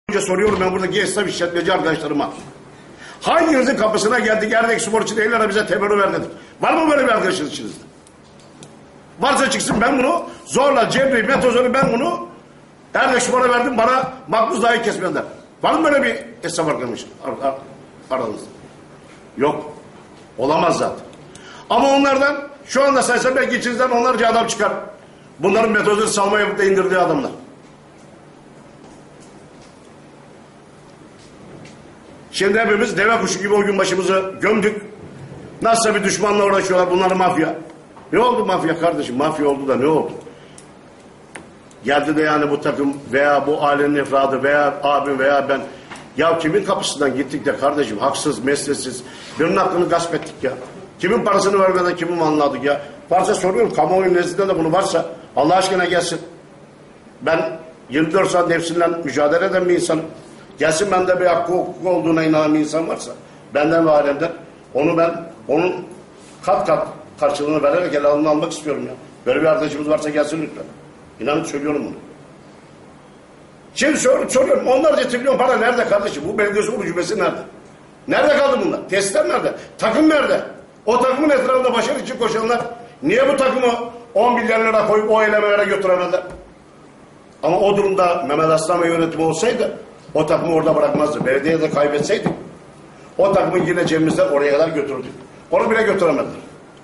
önce soruyorum ben buradaki esnaf işletmeci arkadaşlarıma. Hanginizin kapısına geldik Erdek Spor için 50 lira bize teberrü ver dedik. Var mı böyle bir arkadaşınız içinizde? Varsa çıksın, ben bunu zorla cebri metozunu ben bunu Erdek Spor'a verdim, bana makbuz dahi kesmediler. Var mı böyle bir esnaf arkadaşım aranızda? Yok. Olamaz zaten. Ama onlardan şu anda sayesinde belki içinizden onlarca adam çıkar. Bunların metodunu salma yapıp da indirdiği adamlar. Şimdi hepimiz deve kuşu gibi o gün başımızı gömdük. Nasıl bir düşmanla uğraşıyorlar, bunlar mafya. Ne oldu mafya kardeşim? Mafya oldu da ne oldu? Geldi de yani bu takım veya bu ailenin efradı veya abim veya ben. Ya kimin kapısından gittik de kardeşim, haksız, mesleksiz, birinin hakkını gasp ettik ya. Kimin parasını vermeden kimin malını aldık ya. Varsa soruyorum, kamuoyu nezdinde de bunu varsa Allah aşkına gelsin. Ben 24 saat nefsimle mücadele eden bir insanım. Gelsin bende bir hakkı hukuk olduğuna inanan bir insan varsa, benden ve alemden, onun kat kat karşılığını vererek ele almak istiyorum ya. Böyle bir arkadaşımız varsa gelsin lütfen. İnanın söylüyorum bunu. Şimdi soruyorum, onlarca trilyon para nerede kardeşim? Bu belediye ucubesi nerede? Nerede kaldı bunlar? Tesisler nerede? Takım nerede? O takımın etrafında başarı için koşanlar niye bu takımı 10 milyar lira koyup o eylemelere götüremediler? Ama o durumda Mehmet Aslan ve yönetimi olsaydı o takımı orada bırakmazdı. Belediye de kaybetseydi o takımı yine cebimizden oraya kadar götürdük. Onu bile götüremediler.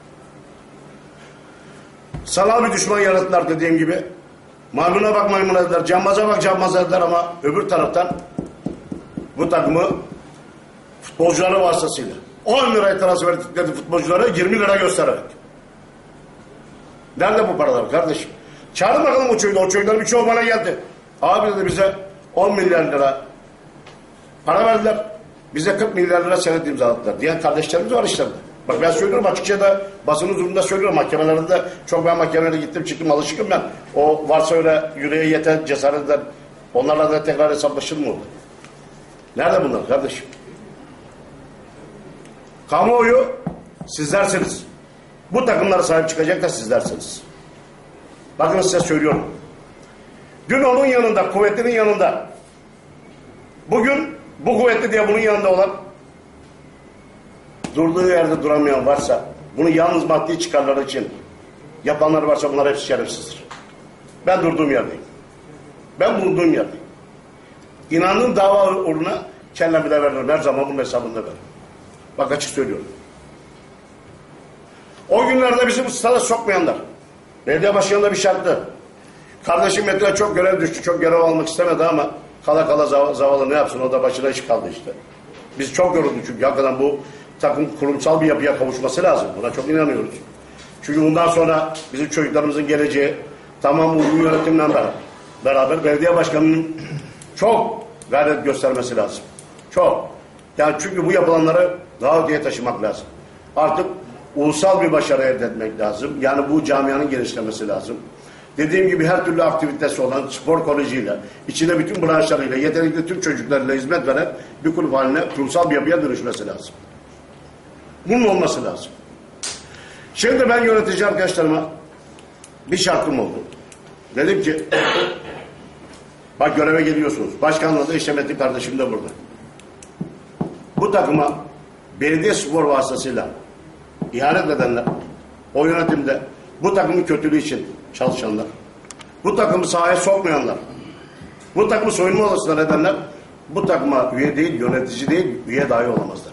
Sanal bir düşman yarattılar dediğim gibi. Maymuna bak maymuna dediler, cambaza bak cambaza dediler ama öbür taraftan bu takımı futbolcuları vasıtasıyla 10 liraya transfer ettikleri futbolcuları 20 lira göstererek. Nerede bu paralar kardeşim? Çağırın bakalım o çocukların birçoğu bana geldi. Abi dedi bize 10 milyar lira para verdiler. Bize 40 milyar lira senet imzaladılar diyen kardeşlerimiz var işte. Bak ben söylüyorum açıkça da basın huzurunda söylüyorum, mahkemelerde çok ben mahkemelere gittim çıktım, alışıkım ben. O varsa öyle yüreğe yeten cesaret eder. Onlarla da tekrar hesaplaşır mı oldu? Nerede bunlar kardeşim? Kamuoyu sizlersiniz. Bu takımlara sahip çıkacak da sizlersiniz. Bakın size söylüyorum. Dün onun yanında, kuvvetlinin yanında, bugün bu kuvvetli diye bunun yanında olan, durduğu yerde duramayan varsa, bunu yalnız maddi çıkarları için yapanlar varsa bunlar hepsi şerefsizdir. Ben durduğum yerdeyim. Ben bulunduğum yerdeyim. İnandığım dava uğruna kendimi de veririm. Her zaman bunun hesabını da veririm. Bak açık söylüyorum. O günlerde bizi bu stada sokmayanlar, belediye başkanı da bir şarttı. Kardeşim Metin'e çok görev düştü. Çok görev almak istemedi ama kala kala zavallı ne yapsın, o da başına iş kaldı işte. Biz çok yorulduk çünkü hakikaten bu takım kurumsal bir yapıya kavuşması lazım. Buna çok inanıyoruz. Çünkü bundan sonra bizim çocuklarımızın geleceği tamam uygun yönetimle beraber belediye başkanının çok gayret göstermesi lazım. Çok. Yani çünkü bu yapılanları daha öteye taşımak lazım. Artık ulusal bir başarı elde etmek lazım. Yani bu camianın genişlemesi lazım. Dediğim gibi her türlü aktivitesi olan spor kolejiyle, içinde bütün branşlarıyla, yetenekli tüm çocuklarıyla hizmet veren bir kulüp haline kurumsal bir yapıya dönüşmesi lazım. Bunun olması lazım. Şimdi ben yönetici arkadaşlarıma bir şartım oldu. Dedim ki bak göreve geliyorsunuz. Başkanla da işte Metin kardeşim de burada. Bu takıma belediye spor vasıtasıyla ihanet edenler, o yönetimde bu takımın kötülüğü için çalışanlar, bu takımı sahaya sokmayanlar, bu takımı soyunma odasına edenler bu takıma üye değil, yönetici değil, üye dahi olamazlar.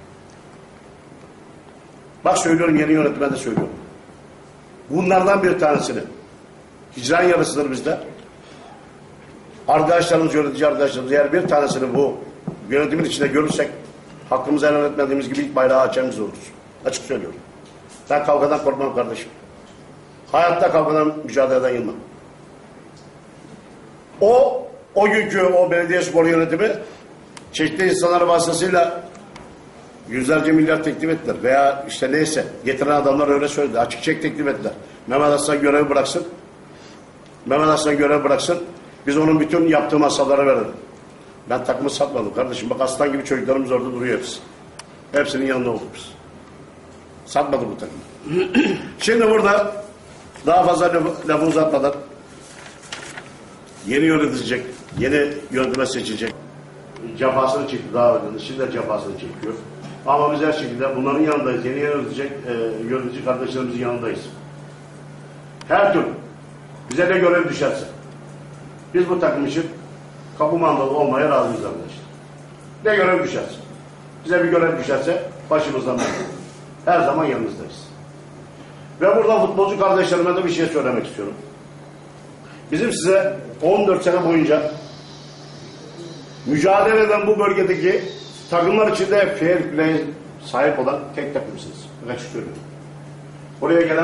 Bak söylüyorum, yeni yönetime de söylüyorum. Bunlardan bir tanesini, hicran yarısıdır bizde. Arkadaşlarımız, yönetici arkadaşlarımız, eğer bir tanesini bu yönetimin içinde görürsek, hakkımızı helal etmediğimiz gibi ilk bayrağı açacağımız oluruz. Açık söylüyorum. Ben kavgadan korkmam kardeşim. Hayatta kavgadan mücadeleden yılmam. O günkü o belediye spor yönetimi çeşitli insanlar vasıtasıyla yüzlerce milyar teklif ettiler. Veya işte neyse getiren adamlar öyle söyledi. Açık çek teklif ettiler. Mehmet Aslan görevi bıraksın. Mehmet Aslan görevi bıraksın. Biz onun bütün yaptığı masalara verelim. Ben takımı satmadım kardeşim. Bak aslan gibi çocuklarımız orada duruyor hepsi. Hepsinin yanında olduk biz. Satmadık bu takımı. Şimdi burada daha fazla lafı uzatmadan yeni yönetecek, yeni yönetime seçecek. Cefasını çekti daha önce, şimdi de cefasını çekiyor. Ama biz her şekilde bunların yanındayız. Yeni yönetecek, yönetici kardeşlerimizin yanındayız. Her türlü bize ne görev düşerse. Biz bu takım için kapı mandalı olmaya razıyız arkadaşlar. Ne görev düşerse. Bize bir görev düşerse başımızdan beri. Her zaman yanınızdayız. Ve burada futbolcu kardeşlerime de bir şey söylemek istiyorum. Bizim size 14 sene boyunca mücadele eden bu bölgedeki takımlar içinde fair play sahip olan tek takımsınız. Açık söylüyorum. Oraya gelen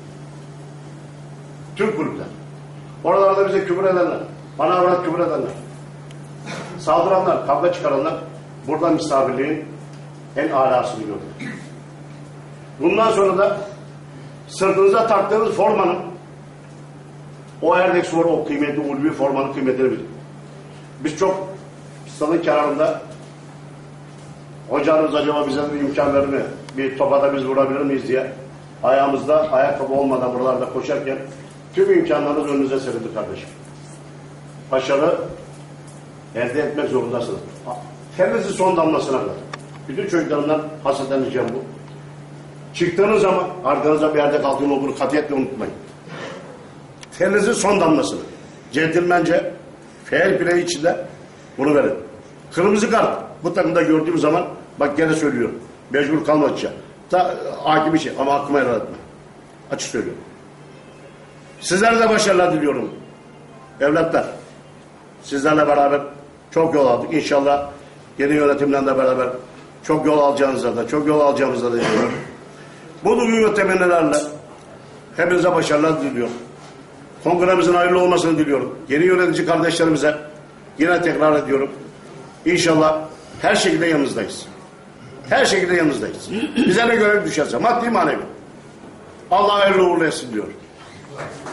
Türk kulüpler. Oralarda bize küfür edenler, bana avrat küfür edenler, saldıranlar, kavga çıkaranlar burada misafirliğin en alasını gördük. Bundan sonra da sırtınıza taktığınız formanın, o Erdek Spor, o kıymetli ulvi formanın kıymetini bilin. Biz çok stadın kenarında hocanız acaba bize bir imkan verir mi? Bir topa da biz vurabilir miyiz diye ayağımızda ayakkabı olmadan buralarda koşarken tüm imkanlarınız önünüze serildi kardeşim. Başarı elde etmek zorundasınız. Terinizin son damlasına kadar. Bütün çocuklarımdan hasreten diyeceğim bu. Çıktığınız zaman arkanıza bir yerde kalktığını olduğunu katiyetle unutmayın. Terinizin son damlasını. Centilmence fair play içinde bunu verin. Kırmızı kart bu takımda gördüğüm zaman bak gene söylüyorum. Mecbur kalmayacağım. Hakim bir şey ama hakkımı helal etme. Açık söylüyorum. Sizlere de başarılar diliyorum. Evlatlar. Sizlerle beraber çok yol aldık. İnşallah yeni yönetimle de beraber çok yol alacağınızda da, çok yol alacağımızda da diliyorum. Bu duygu ve temennilerle hepinize başarılar diliyorum. Kongremizin hayırlı olmasını diliyorum. Yeni yönetici kardeşlerimize yine tekrar ediyorum. İnşallah her şekilde yanınızdayız. Her şekilde yanınızdayız. Bize ne görev düşerse maddi manevi. Allah hayırlı uğurlu etsin diyorum.